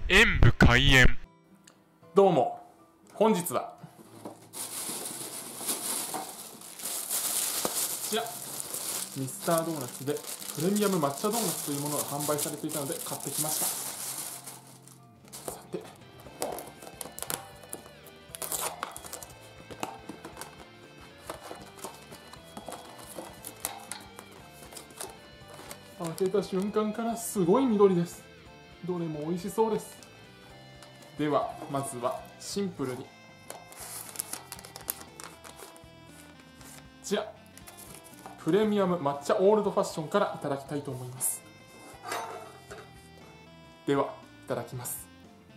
演武開演。 どうも、本日はこちらミスタードーナツでプレミアム抹茶ドーナツというものが販売されていたので買ってきました。さて、開けた瞬間からすごい緑です。どれも美味しそうです。ではまずはシンプルにこちらプレミアム抹茶オールドファッションからいただきたいと思います。ではいただきます。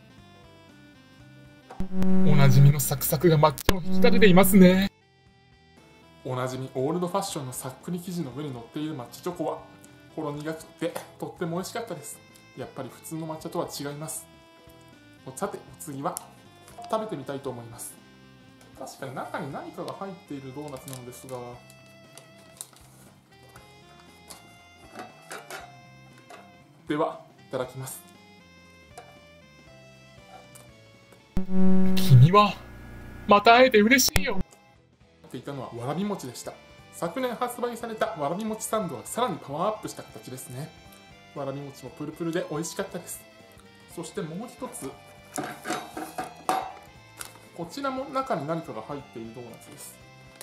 おなじみのサクサクが抹茶を引き立てていますね。おなじみオールドファッションのさっくり生地の上に乗っている抹茶チョコはほろ苦くてとっても美味しかったです。やっぱり普通の抹茶とは違います。さてお次は食べてみたいと思います。確かに中に何かが入っているドーナツなのですが、ではいただきます。 君はまた会えて嬉しいよ。 っていたのはわらび餅でした。昨年発売されたわらび餅サンドはさらにパワーアップした形ですね。わらび餅もプルプルで美味しかったです。そしてもう一つ、こちらも中に何かが入っているドーナツです。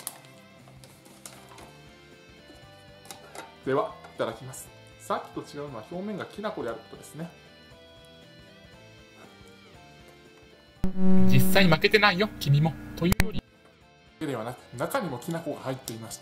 ではいただきます。さっきと違うのは表面がきな粉であることですね。 実際負けてないよ、君も。というよりではなく中にもきな粉が入っていました。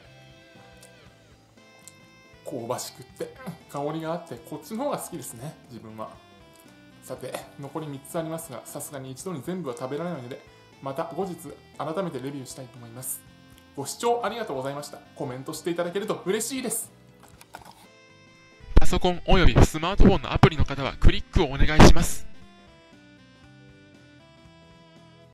香ばしくって香りがあってこっちの方が好きですね、自分は。さて残り3つありますが、さすがに一度に全部は食べられないのでまた後日改めてレビューしたいと思います。ご視聴ありがとうございました。コメントしていただけると嬉しいです。 パソコンおよびスマートフォンのアプリの方はクリックをお願いします。